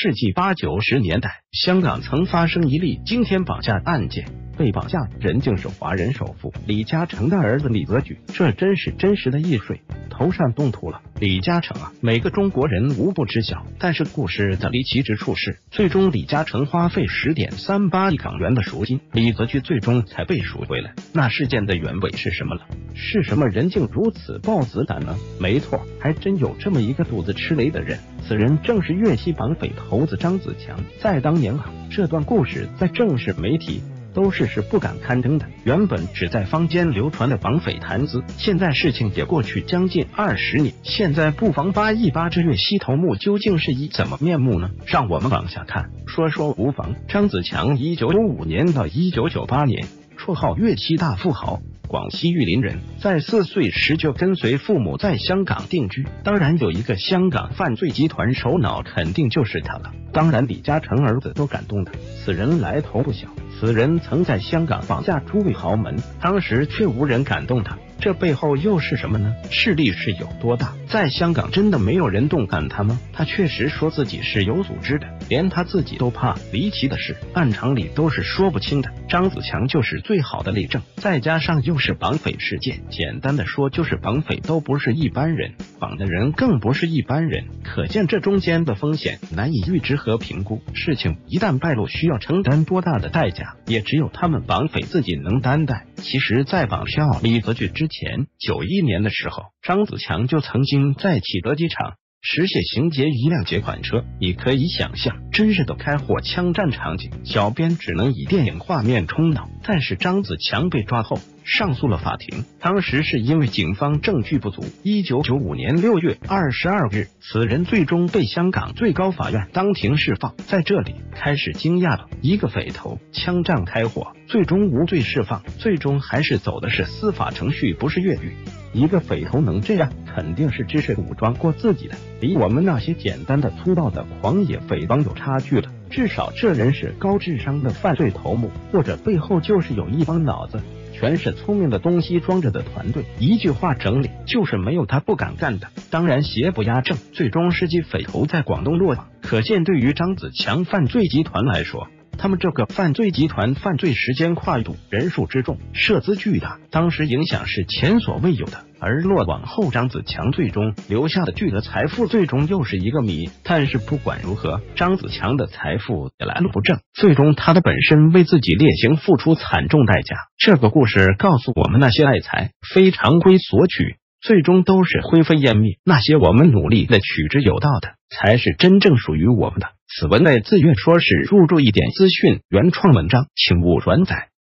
世纪80、90年代，香港曾发生一例惊天绑架案件，被绑架人竟是华人首富李嘉诚的儿子李泽钜，这真是真实的易水，头上动土了。李嘉诚啊，每个中国人无不知晓，但是故事的离奇之处是，最终李嘉诚花费10.38亿港元的赎金，李泽钜最终才被赎回来。那事件的原委是什么了？是什么人竟如此豹子胆呢？没错，还真有这么一个肚子吃雷的人，此人正是粤西绑匪头子张子强。在当年啊，这段故事在正式媒体都是不敢刊登的，原本只在坊间流传的绑匪谈资，现在事情也过去将近20年，现在不妨扒一扒这粤西头目究竟是以怎么面目呢？让我们往下看，说无妨。张子强1995年到1998年，绰号粤西大富豪，广西玉林人，在4岁时就跟随父母在香港定居。当然有一个香港犯罪集团首脑，肯定就是他了。当然李嘉诚儿子都感动的，此人来头不小，此人曾在香港绑架诸位豪门，当时却无人敢动他，这背后又是什么呢？势力是有多大？在香港真的没有人动敢他吗？他确实说自己是有组织的，连他自己都怕。离奇的是，按常理都是说不清的，张子强就是最好的例证。再加上又是绑匪事件，简单的说就是绑匪都不是一般人，绑的人更不是一般人，可见这中间的风险难以预知和评估。事情一旦败露，需要承担多大的代价，也只有他们绑匪自己能担待。其实在绑架李泽钜之前，91年的时候，张子强就曾经在启德机场实现行劫一辆劫款车，你可以想象真实的开火枪战场景，小编只能以电影画面冲脑。但是张子强被抓后上诉了法庭，当时是因为警方证据不足。1995年6月22日，此人最终被香港最高法院当庭释放。在这里开始惊讶了，一个匪头枪战开火，最终无罪释放，最终还是走的是司法程序，不是越狱。一个匪头能这样，肯定是知识武装过自己的，比我们那些简单的粗暴的狂野匪帮有差距了。至少这人是高智商的犯罪头目，或者背后就是有一帮脑子全是聪明的东西装着的团队。一句话整理，就是没有他不敢干的。当然邪不压正，最终10级匪头在广东落网。可见对于张子强犯罪集团来说，他们这个犯罪集团犯罪时间跨度、人数之众、涉资巨大，当时影响是前所未有的。而落网后，张子强最终留下的巨额财富，最终又是一个谜。但是不管如何，张子强的财富也来路不正，最终他的本身为自己劣行付出惨重代价。这个故事告诉我们，那些爱财、非常规索取，最终都是灰飞烟灭；那些我们努力的取之有道的，才是真正属于我们的。此文内自愿说是入驻一点资讯原创文章，请勿转载。